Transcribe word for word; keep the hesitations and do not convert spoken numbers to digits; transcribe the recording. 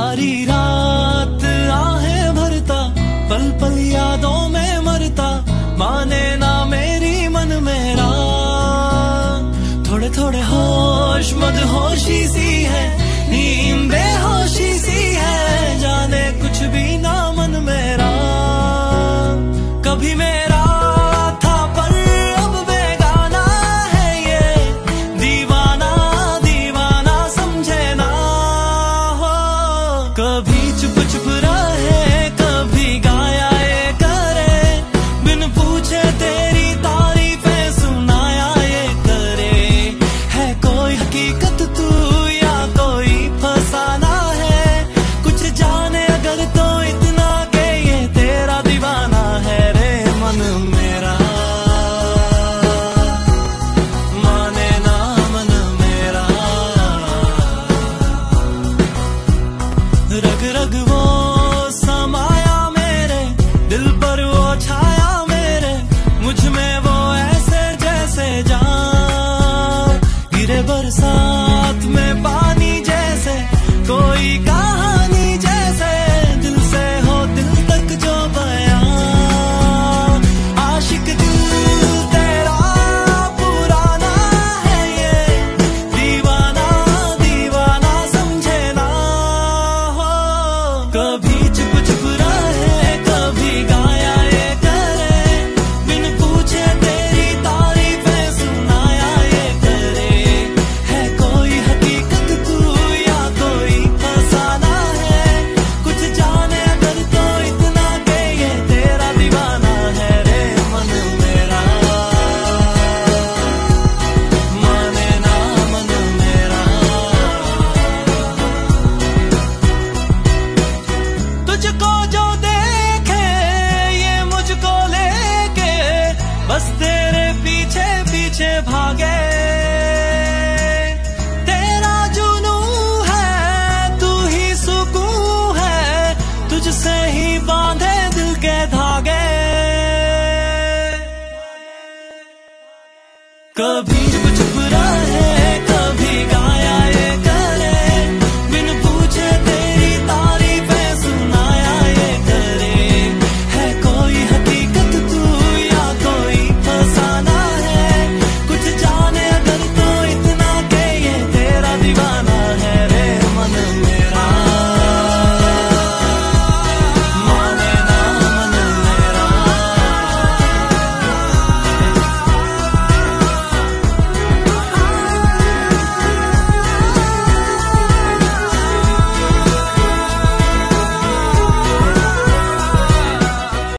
सारी रात आहें भरता, पल पल यादों में मरता, माने ना मेरी मन मेरा। थोड़े थोड़े होश मदहोशी सी है, नींद बेहोशी सी है, जाने कुछ भी ना मन मेरा। कभी मेरा था पर अब बेगाना है ये, दीवाना दीवाना समझे ना हो। कभी चुप चुप रहे, कभी गाया ये करे, बिन पूछे तेरी तारीफें सुनाया ये करे। है कोई हकीकत तू या कोई फसाना है, कुछ जाने अगर तो इतना के ये तेरा दीवाना है रे मन मेरा। माने ना मन मेरा, रग रग वो समाया मेरे दिल पर, वो छाया मेरे मुझ में, वो ऐसे जैसे जान गिरे बरसात में पानी जैसे, कोई कहानी जैसे, दिल से हो दिल तक जो बयां। आशिक दिल तेरा पुराना है ये, दीवाना दीवाना समझे ना हो। कभी चुप चुप रहे, कभी गाया ये करे, बिन पूछे तेरी तारीफें सुनाया ये करे। है कोई हकीकत तू या कोई फसाना है, कुछ जाने अगर तो इतना के ये तेरा दीवाना है रे मन मेरा। माने ना मन मेरा, तुझको जो देखे ये मुझको लेके, बस तेरे पीछे पीछे भागे। तेरा जुनू है, तू ही सुकून है, तुझसे ही बांधे दिल के धागे। कभी